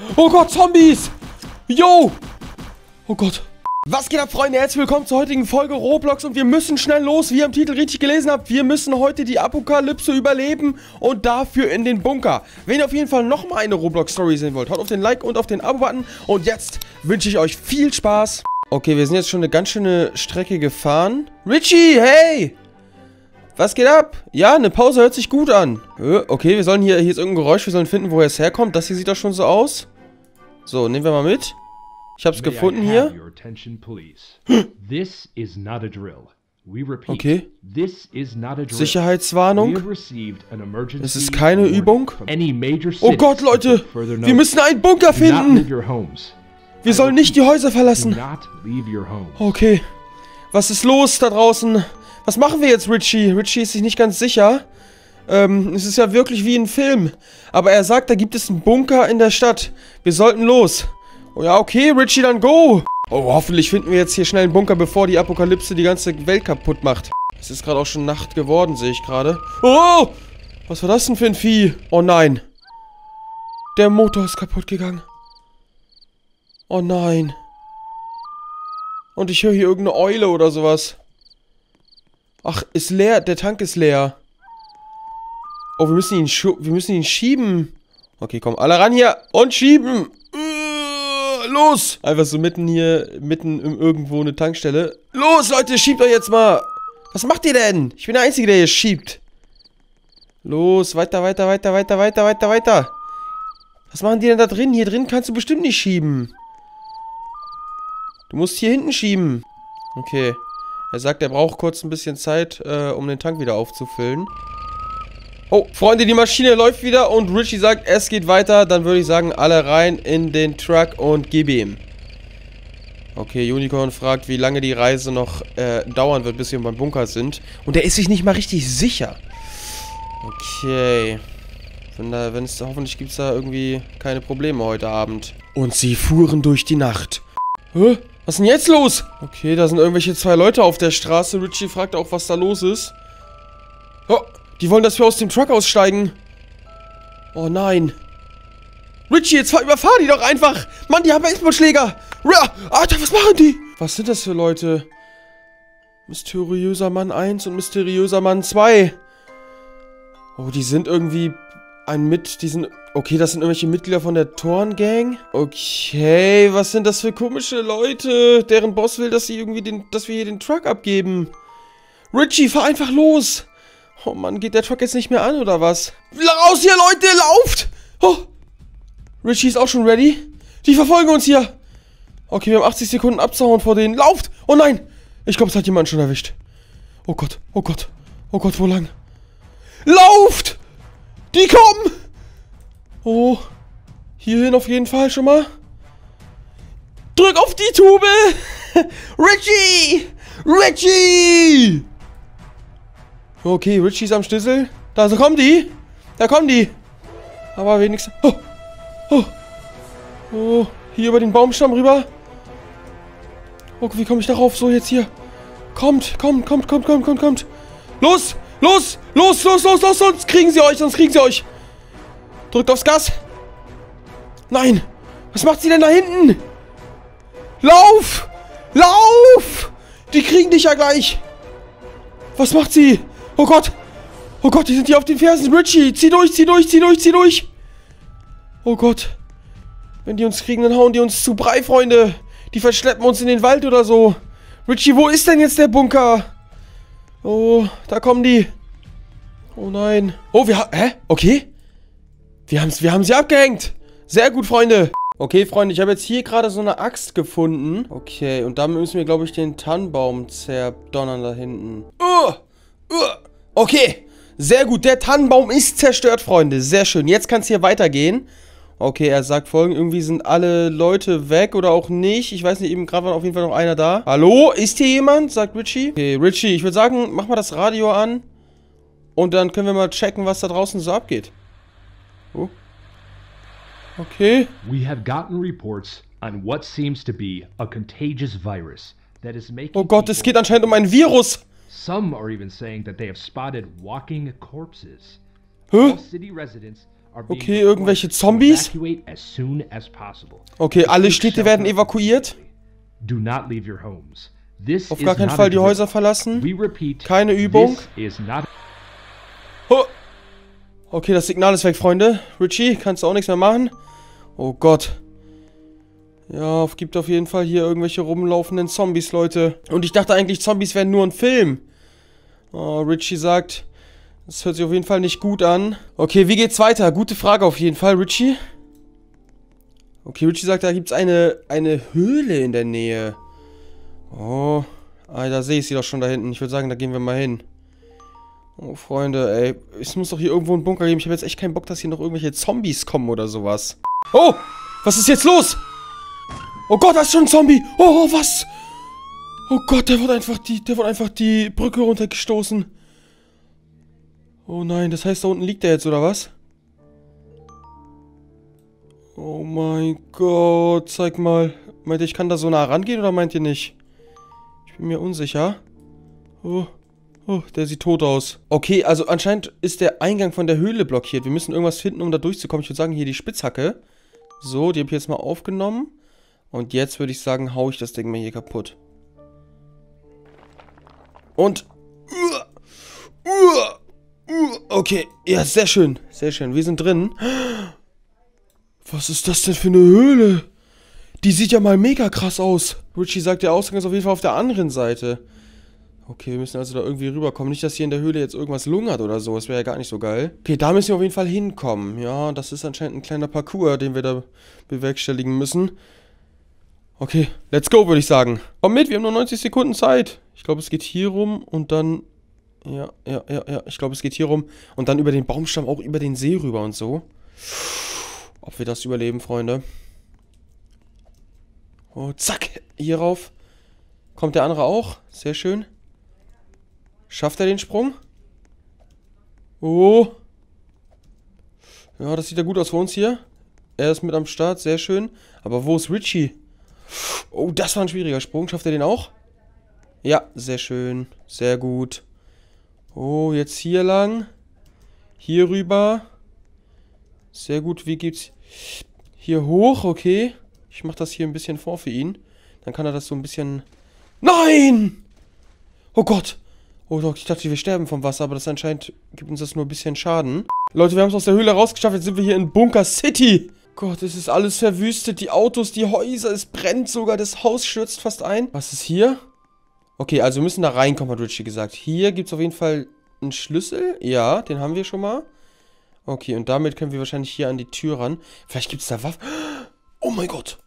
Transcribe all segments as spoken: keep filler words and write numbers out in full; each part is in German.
Oh Gott, Zombies! Yo! Oh Gott. Was geht ab, Freunde? Herzlich willkommen zur heutigen Folge Roblox und wir müssen schnell los, wie ihr im Titel richtig gelesen habt. Wir müssen heute die Apokalypse überleben und dafür in den Bunker. Wenn ihr auf jeden Fall nochmal eine Roblox-Story sehen wollt, haut auf den Like und auf den Abo-Button. Und jetzt wünsche ich euch viel Spaß. Okay, wir sind jetzt schon eine ganz schöne Strecke gefahren. Richie, hey! Was geht ab? Ja, eine Pause hört sich gut an. Okay, wir sollen hier, hier ist irgendein Geräusch, wir sollen finden, woher es herkommt. Das hier sieht doch schon so aus. So, nehmen wir mal mit. Ich hab's gefunden hier. Okay. Sicherheitswarnung. Es ist keine Übung. Oh Gott, Leute! Wir müssen einen Bunker finden! Wir sollen nicht die Häuser verlassen. Okay. Was ist los da draußen? Was machen wir jetzt, Richie? Richie ist sich nicht ganz sicher. Ähm, es ist ja wirklich wie ein Film. Aber er sagt, da gibt es einen Bunker in der Stadt. Wir sollten los. Oh ja, okay, Richie, dann go. Oh, hoffentlich finden wir jetzt hier schnell einen Bunker, bevor die Apokalypse die ganze Welt kaputt macht. Es ist gerade auch schon Nacht geworden, sehe ich gerade. Oh! Was war das denn für ein Vieh? Oh nein. Der Motor ist kaputt gegangen. Oh nein. Und ich höre hier irgendeine Eule oder sowas. Ach, ist leer. Der Tank ist leer. Oh, wir müssen ihn, wir müssen ihn schieben. Okay, komm, alle ran hier. Und schieben. Uh, los. Einfach so mitten hier, mitten im irgendwo eine Tankstelle. Los, Leute, schiebt euch jetzt mal. Was macht ihr denn? Ich bin der Einzige, der hier schiebt. Los, weiter, weiter, weiter, weiter, weiter, weiter, weiter. Was machen die denn da drin? Hier drin kannst du bestimmt nicht schieben. Du musst hier hinten schieben. Okay. Er sagt, er braucht kurz ein bisschen Zeit, äh, um den Tank wieder aufzufüllen. Oh, Freunde, die Maschine läuft wieder und Richie sagt, es geht weiter. Dann würde ich sagen, alle rein in den Truck und gib ihm. Okay, Unicorn fragt, wie lange die Reise noch äh, dauern wird, bis wir beim Bunker sind. Und er ist sich nicht mal richtig sicher. Okay. Wenn da, wenn es, hoffentlich gibt es da irgendwie keine Probleme heute Abend. Und sie fuhren durch die Nacht. Hä? Was ist denn jetzt los? Okay, da sind irgendwelche zwei Leute auf der Straße. Richie fragt auch, was da los ist. Oh, die wollen, dass wir aus dem Truck aussteigen. Oh nein. Richie, jetzt überfahr die doch einfach. Mann, die haben Baseballschläger. Alter, was machen die? Was sind das für Leute? Mysteriöser Mann eins und Mysteriöser Mann zwei. Oh, die sind irgendwie ein mit... Die sind... Okay, das sind irgendwelche Mitglieder von der Torn-Gang. Okay, was sind das für komische Leute? Deren Boss will, dass sie irgendwie den, dass wir hier den Truck abgeben. Richie, fahr einfach los. Oh Mann, geht der Truck jetzt nicht mehr an, oder was? Raus hier, Leute, lauft! Oh. Richie ist auch schon ready. Die verfolgen uns hier. Okay, wir haben achtzig Sekunden abzuhauen vor denen. Lauft! Oh nein! Ich glaube, es hat jemand schon erwischt. Oh Gott, oh Gott. Oh Gott, wo lang? Lauft! Die kommen! Oh, hierhin auf jeden Fall schon mal. Drück auf die Tube! Richie! Richie! Okay, Richie ist am Schlüssel. Da so kommen die. Da kommen die. Aber wenigstens... Oh, oh, oh, hier über den Baumstamm rüber. Oh, wie komme ich darauf? So, jetzt hier. Kommt, kommt, kommt, kommt, kommt, kommt, kommt. Los, los, los, los, los, los, sonst kriegen sie euch, sonst kriegen sie euch. Drückt aufs Gas. Nein. Was macht sie denn da hinten? Lauf! Lauf! Die kriegen dich ja gleich. Was macht sie? Oh Gott. Oh Gott, die sind hier auf den Fersen. Richie, zieh durch, zieh durch, zieh durch, zieh durch. Oh Gott. Wenn die uns kriegen, dann hauen die uns zu Brei, Freunde. Die verschleppen uns in den Wald oder so. Richie, wo ist denn jetzt der Bunker? Oh, da kommen die. Oh nein. Oh, wir haben... Hä? Okay. Wir, haben's, wir haben sie abgehängt. Sehr gut, Freunde. Okay, Freunde, ich habe jetzt hier gerade so eine Axt gefunden. Okay, und damit müssen wir, glaube ich, den Tannenbaum zerdonnern da hinten. Uh, uh, okay, sehr gut. Der Tannenbaum ist zerstört, Freunde. Sehr schön. Jetzt kann es hier weitergehen. Okay, er sagt folgendes. Irgendwie sind alle Leute weg oder auch nicht. Ich weiß nicht, eben gerade war auf jeden Fall noch einer da. Hallo? Ist hier jemand? Sagt Richie. Okay, Richie, ich würde sagen, mach mal das Radio an. Und dann können wir mal checken, was da draußen so abgeht. Oh. Okay. We have gotten reports on what seems to be a contagious virus that is making Oh Gott, es geht anscheinend um ein Virus. Some are even saying that they have spotted walking corpses. Huh? All city residents Okay, irgendwelche Zombies? Okay, alle Städte werden evakuiert. Auf gar keinen Fall die Häuser verlassen. Keine Übung. Oh. Okay, das Signal ist weg, Freunde. Richie, kannst du auch nichts mehr machen? Oh Gott. Ja, es gibt auf jeden Fall hier irgendwelche rumlaufenden Zombies, Leute. Und ich dachte eigentlich, Zombies wären nur ein Film. Oh, Richie sagt, das hört sich auf jeden Fall nicht gut an. Okay, wie geht's weiter? Gute Frage auf jeden Fall, Richie. Okay, Richie sagt, da gibt's eine, eine Höhle in der Nähe. Oh, ah, da sehe ich sie doch schon da hinten. Ich würde sagen, da gehen wir mal hin. Oh, Freunde, ey. Es muss doch hier irgendwo einen Bunker geben. Ich habe jetzt echt keinen Bock, dass hier noch irgendwelche Zombies kommen oder sowas. Oh, was ist jetzt los? Oh Gott, da ist schon ein Zombie. Oh, was? Oh Gott, der wurde einfach die, der wurde einfach die Brücke runtergestoßen. Oh nein, das heißt, da unten liegt der jetzt, oder was? Oh mein Gott, zeig mal. Meint ihr, ich kann da so nah rangehen oder meint ihr nicht? Ich bin mir unsicher. Oh, oh, der sieht tot aus. Okay, also anscheinend ist der Eingang von der Höhle blockiert. Wir müssen irgendwas finden, um da durchzukommen. Ich würde sagen, hier die Spitzhacke. So, die habe ich jetzt mal aufgenommen. Und jetzt würde ich sagen, hau ich das Ding mal hier kaputt. Und... Okay, ja, sehr schön. Sehr schön, wir sind drin. Was ist das denn für eine Höhle? Die sieht ja mal mega krass aus. Richie sagt, der Ausgang ist auf jeden Fall auf der anderen Seite. Okay, wir müssen also da irgendwie rüberkommen. Nicht, dass hier in der Höhle jetzt irgendwas lungert oder so. Das wäre ja gar nicht so geil. Okay, da müssen wir auf jeden Fall hinkommen. Ja, das ist anscheinend ein kleiner Parcours, den wir da bewerkstelligen müssen. Okay, let's go, würde ich sagen. Komm mit, wir haben nur neunzig Sekunden Zeit. Ich glaube, es geht hier rum und dann... Ja, ja, ja, ja. Ich glaube, es geht hier rum. Und dann über den Baumstamm, auch über den See rüber und so. Ob wir das überleben, Freunde. Oh, zack. Hier rauf. Kommt der andere auch. Sehr schön. Schafft er den Sprung? Oh. Ja, das sieht ja gut aus für uns hier. Er ist mit am Start. Sehr schön. Aber wo ist Richie? Oh, das war ein schwieriger Sprung. Schafft er den auch? Ja, sehr schön. Sehr gut. Oh, jetzt hier lang. Hier rüber. Sehr gut. Wie geht's hier hoch? Okay. Ich mach das hier ein bisschen vor für ihn. Dann kann er das so ein bisschen... Nein! Oh Gott. Oh doch, ich dachte, wir sterben vom Wasser, aber das anscheinend gibt uns das nur ein bisschen Schaden. Leute, wir haben es aus der Höhle rausgeschafft. Jetzt sind wir hier in Bunker City. Gott, es ist alles verwüstet. Die Autos, die Häuser, es brennt sogar. Das Haus stürzt fast ein. Was ist hier? Okay, also wir müssen da reinkommen, hat Richie gesagt. Hier gibt es auf jeden Fall einen Schlüssel. Ja, den haben wir schon mal. Okay, und damit können wir wahrscheinlich hier an die Tür ran. Vielleicht gibt es da Waffen. Oh mein Gott.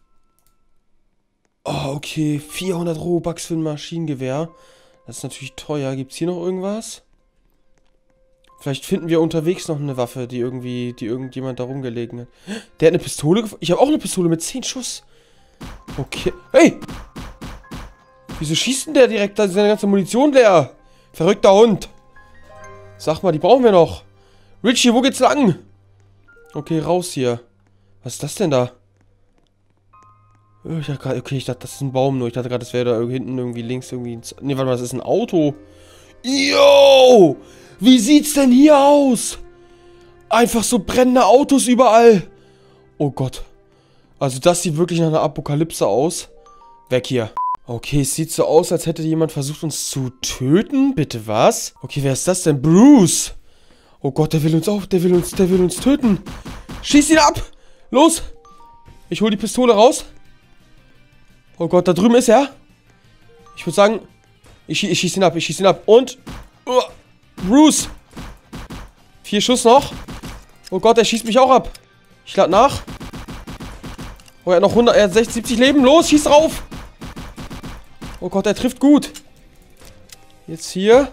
Oh, okay. vierhundert Robux für ein Maschinengewehr. Das ist natürlich teuer. Gibt es hier noch irgendwas? Vielleicht finden wir unterwegs noch eine Waffe, die irgendwie, die irgendjemand da rumgelegen hat. Der hat eine Pistole gefunden. Ich habe auch eine Pistole mit zehn Schuss. Okay. Hey! Wieso schießt denn der direkt da seine ganze Munition leer? Verrückter Hund. Sag mal, die brauchen wir noch. Richie, wo geht's lang? Okay, raus hier. Was ist das denn da? Ich dachte grad, okay, ich dachte, das ist ein Baum nur. Ich dachte gerade, das wäre da hinten irgendwie links irgendwie... Ne, warte mal, das ist ein Auto. Yo! Wie sieht's denn hier aus? Einfach so brennende Autos überall. Oh Gott. Also das sieht wirklich nach einer Apokalypse aus. Weg hier. Okay, es sieht so aus, als hätte jemand versucht, uns zu töten. Bitte was? Okay, wer ist das denn? Bruce. Oh Gott, der will uns auch, der will uns, der will uns töten. Schieß ihn ab. Los. Ich hole die Pistole raus. Oh Gott, da drüben ist er. Ich würde sagen, ich, schie ich schieße ihn ab, ich schieße ihn ab. Und... Uh, Bruce. Vier Schuss noch. Oh Gott, er schießt mich auch ab. Ich lade nach. Oh, er hat noch hundert, er hat sechzig, siebzig Leben. Los, schieß drauf. Oh Gott, er trifft gut. Jetzt hier.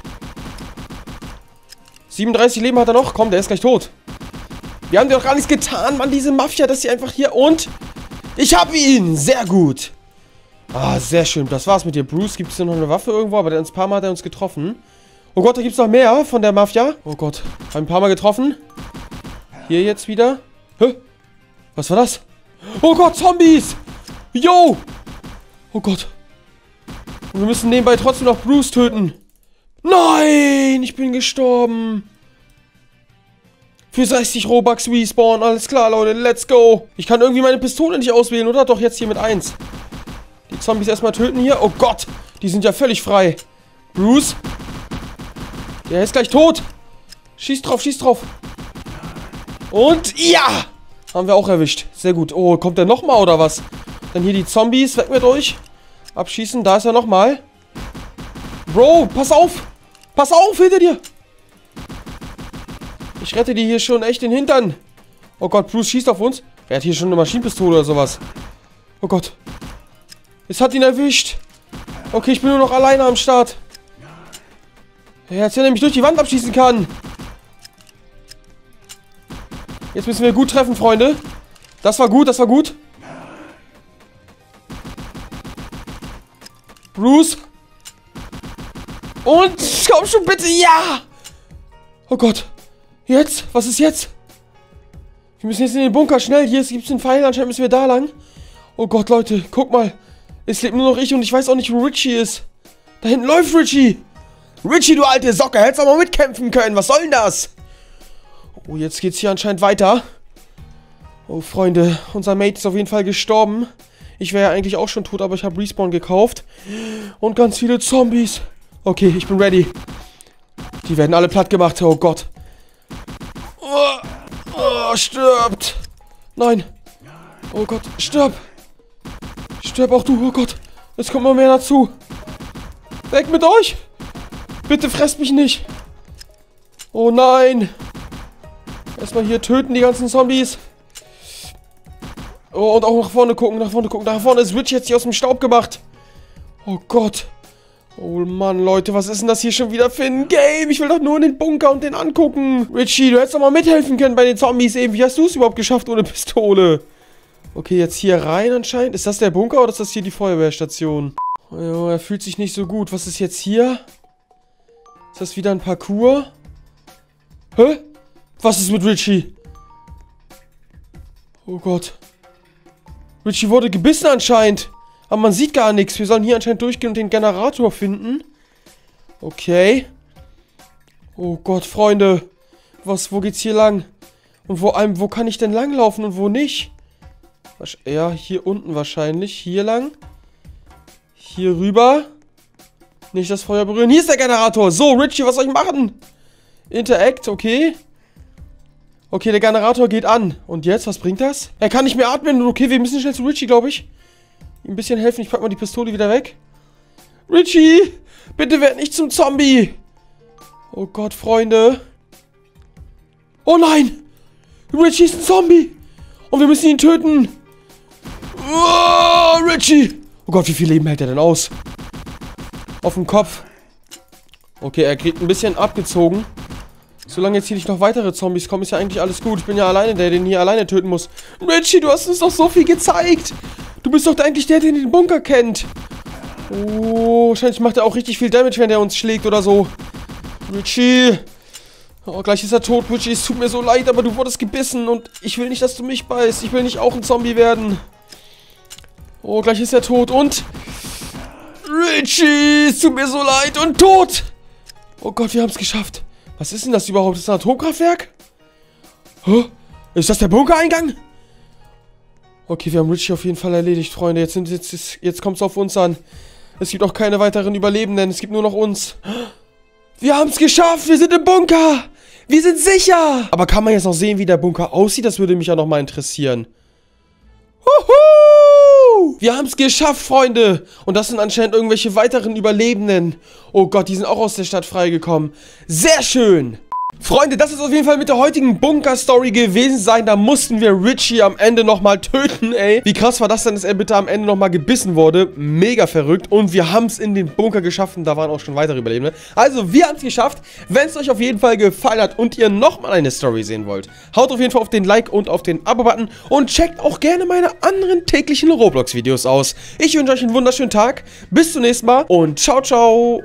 siebenunddreißig Leben hat er noch. Komm, der ist gleich tot. Wir haben dir doch gar nichts getan, Mann, diese Mafia, dass sie einfach hier... Und... Ich hab ihn! Sehr gut. Ah, sehr schön. Das war's mit dir, Bruce. Gibt es denn noch eine Waffe irgendwo? Aber der uns ein paar Mal hat er uns getroffen. Oh Gott, da gibt's noch mehr von der Mafia. Oh Gott. Haben ein paar Mal getroffen. Hier jetzt wieder. Hä? Was war das? Oh Gott, Zombies! Yo! Oh Gott. Und wir müssen nebenbei trotzdem noch Bruce töten. Nein! Ich bin gestorben. Für sechzig Robux Respawn. Alles klar, Leute. Let's go. Ich kann irgendwie meine Pistole nicht auswählen, oder? Doch, jetzt hier mit eins. Die Zombies erstmal töten hier. Oh Gott. Die sind ja völlig frei. Bruce. Der ist gleich tot. Schieß drauf, schieß drauf. Und ja. Haben wir auch erwischt. Sehr gut. Oh, kommt der nochmal oder was? Dann hier die Zombies. Weg mit euch. Abschießen. Da ist er nochmal. Bro, pass auf. Pass auf, hinter dir. Ich rette dir hier schon echt den Hintern. Oh Gott, Bruce schießt auf uns. Er hat hier schon eine Maschinenpistole oder sowas. Oh Gott. Es hat ihn erwischt. Okay, ich bin nur noch alleine am Start. Jetzt, wenn er mich durch die Wand abschießen kann. Jetzt müssen wir gut treffen, Freunde. Das war gut, das war gut. Bruce. Und komm schon bitte, ja. Oh Gott. Jetzt? Was ist jetzt? Wir müssen jetzt in den Bunker, schnell. Hier gibt es einen Pfeil, anscheinend müssen wir da lang. Oh Gott, Leute, guck mal. Es lebt nur noch ich und ich weiß auch nicht, wo Richie ist. Da hinten läuft Richie. Richie, du alte Socke, hättest auch mal mitkämpfen können. Was soll denn das? Oh, jetzt geht's hier anscheinend weiter. Oh, Freunde, unser Mate ist auf jeden Fall gestorben. Ich wäre ja eigentlich auch schon tot, aber ich habe Respawn gekauft. Und ganz viele Zombies. Okay, ich bin ready. Die werden alle platt gemacht, oh Gott. Oh, oh, stirbt. Nein. Oh Gott, stirb. Stirb auch du, oh Gott. Jetzt kommt mal mehr dazu. Weg mit euch. Bitte fresst mich nicht. Oh nein. Erstmal hier töten die ganzen Zombies. Oh, und auch nach vorne gucken, nach vorne gucken. Da vorne ist Richie jetzt hier aus dem Staub gemacht. Oh Gott. Oh Mann, Leute, was ist denn das hier schon wieder für ein Game? Ich will doch nur in den Bunker und den angucken. Richie, du hättest doch mal mithelfen können bei den Zombies eben. Wie hast du es überhaupt geschafft ohne Pistole? Okay, jetzt hier rein anscheinend. Ist das der Bunker oder ist das hier die Feuerwehrstation? Oh, er fühlt sich nicht so gut. Was ist jetzt hier? Ist das wieder ein Parcours? Hä? Was ist mit Richie? Oh Gott. Richie wurde gebissen anscheinend. Aber man sieht gar nichts. Wir sollen hier anscheinend durchgehen und den Generator finden. Okay. Oh Gott, Freunde. Was, wo geht's hier lang? Und wo, ähm, wo kann ich denn langlaufen und wo nicht? Ja, hier unten wahrscheinlich. Hier lang. Hier rüber. Nicht das Feuer berühren. Hier ist der Generator. So, Richie, was soll ich machen? Interact, okay. Okay, der Generator geht an. Und jetzt, was bringt das? Er kann nicht mehr atmen. Okay, wir müssen schnell zu Richie, glaube ich. Ihm ein bisschen helfen. Ich pack mal die Pistole wieder weg. Richie, bitte werd nicht zum Zombie. Oh Gott, Freunde. Oh nein. Richie ist ein Zombie. Und wir müssen ihn töten. Oh, Richie. Oh Gott, wie viel Leben hält er denn aus? Auf dem Kopf. Okay, er kriegt ein bisschen abgezogen. Solange jetzt hier nicht noch weitere Zombies kommen, ist ja eigentlich alles gut. Ich bin ja alleine der, den hier alleine töten muss. Richie, du hast uns doch so viel gezeigt. Du bist doch eigentlich der, der den Bunker kennt. Oh, wahrscheinlich macht er auch richtig viel Damage, wenn er uns schlägt oder so. Richie. Oh, gleich ist er tot, Richie. Es tut mir so leid, aber du wurdest gebissen und ich will nicht, dass du mich beißt. Ich will nicht auch ein Zombie werden. Oh, gleich ist er tot und... Richie, es tut mir so leid und tot. Oh Gott, wir haben es geschafft. Was ist denn das überhaupt? Ist das ein Atomkraftwerk? Hä? Ist das der Bunkereingang? Okay, wir haben Richie auf jeden Fall erledigt, Freunde. Jetzt, sind, jetzt, jetzt kommt es auf uns an. Es gibt auch keine weiteren Überlebenden. Es gibt nur noch uns. Wir haben es geschafft. Wir sind im Bunker. Wir sind sicher. Aber kann man jetzt noch sehen, wie der Bunker aussieht? Das würde mich ja nochmal interessieren. Huhu! Wir haben es geschafft, Freunde. Und das sind anscheinend irgendwelche weiteren Überlebenden. Oh Gott, die sind auch aus der Stadt freigekommen. Sehr schön. Freunde, das ist auf jeden Fall mit der heutigen Bunker-Story gewesen sein. Da mussten wir Richie am Ende nochmal töten, ey. Wie krass war das denn, dass er bitte am Ende nochmal gebissen wurde? Mega verrückt. Und wir haben es in den Bunker geschafft und da waren auch schon weitere Überlebende. Also, wir haben es geschafft. Wenn es euch auf jeden Fall gefallen hat und ihr nochmal eine Story sehen wollt, haut auf jeden Fall auf den Like und auf den Abo-Button und checkt auch gerne meine anderen täglichen Roblox-Videos aus. Ich wünsche euch einen wunderschönen Tag. Bis zum nächsten Mal und ciao, ciao.